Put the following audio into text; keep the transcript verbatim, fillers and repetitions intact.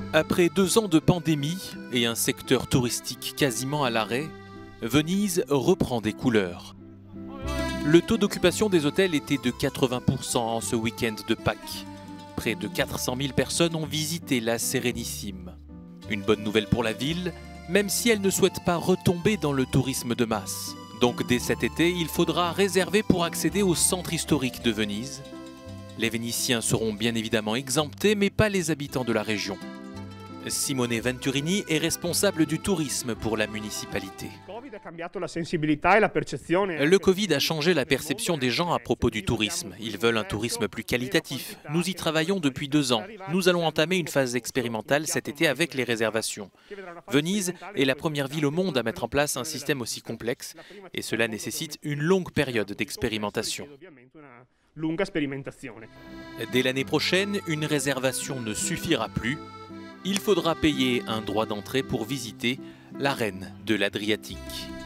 Après deux ans de pandémie et un secteur touristique quasiment à l'arrêt, Venise reprend des couleurs. Le taux d'occupation des hôtels était de quatre-vingts pour cent en ce week-end de Pâques. Près de quatre cent mille personnes ont visité la Sérénissime. Une bonne nouvelle pour la ville, même si elle ne souhaite pas retomber dans le tourisme de masse. Donc dès cet été, il faudra réserver pour accéder au centre historique de Venise. Les Vénitiens seront bien évidemment exemptés, mais pas les habitants de la région. Simone Venturini est responsable du tourisme pour la municipalité. Le Covid a changé la perception des gens à propos du tourisme. Ils veulent un tourisme plus qualitatif. Nous y travaillons depuis deux ans. Nous allons entamer une phase expérimentale cet été avec les réservations. Venise est la première ville au monde à mettre en place un système aussi complexe et cela nécessite une longue période d'expérimentation. Dès l'année prochaine, une réservation ne suffira plus. Il faudra payer un droit d'entrée pour visiter l'arène de l'Adriatique.